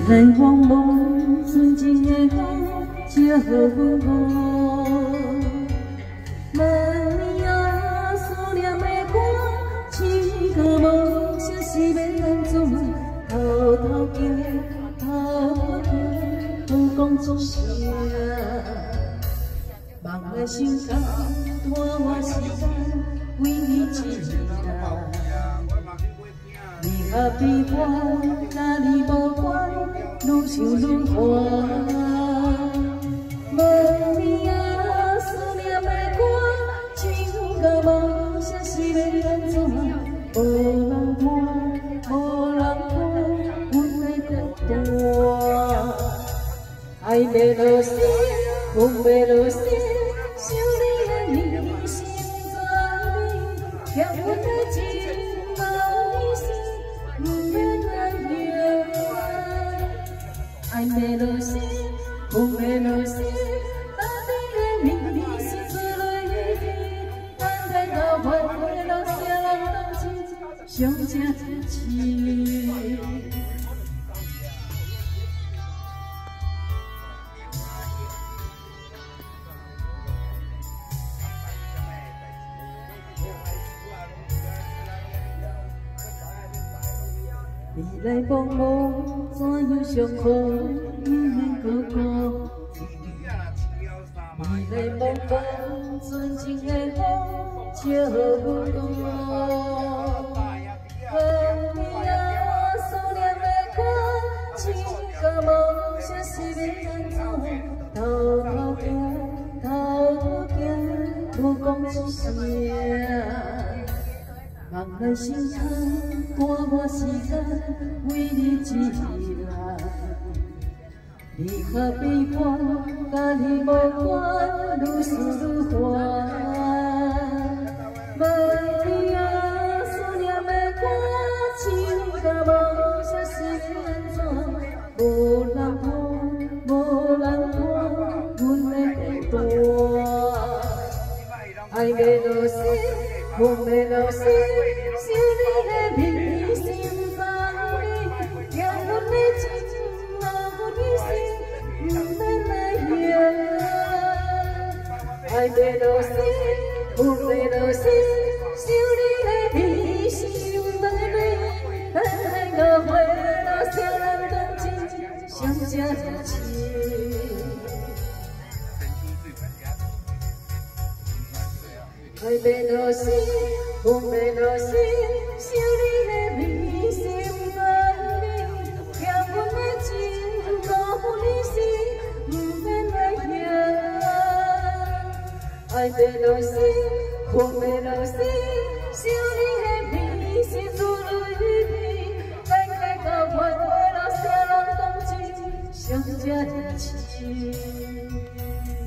来往梦，纯情的风，借予阮我。问你啊，思念的歌，唱到梦醒是要安怎？偷偷行，偷偷行，不讲一声。梦的心肝，拖我时间，为你一人。你和悲欢，甲你无关，愈想愈烦。问你啊，思念的歌，唱到梦醒是要安怎？无人看，无人看，阮的孤单。爱要落心，风要落心，想你的念心在你，欠阮的情。 爱要落心，风要落心，大地的秘密是做落雨天，等待到花花落下人同情，上正一起。你来帮我，怎样伤苦？你免搁讲。你来帮我，纯情的风，笑阮讲。问你啊，思念的歌，唱到梦醒是要安怎？偷偷行，偷偷行，不讲一声。 梦来心坎，赶我时间，为你一人。离合悲欢，甲你无关，愈思愈烦。问你啊，思念的歌，唱到梦醒是要安怎？无人看，无人看，阮的孤单。爱要落心，风要落心。 想你的秘心在你，叫阮的情留阮的心，不免来嫌。爱要落心，风要落心，想你的秘心在你，等待到花落下人同情，上正一起。 爱要落心，风要落心，想你的秘心在你，欠阮的情留阮的心，不免来嫌。爱要落心，风要落心，想你的秘心如泪滴，等待到花落下人同情，上正一起。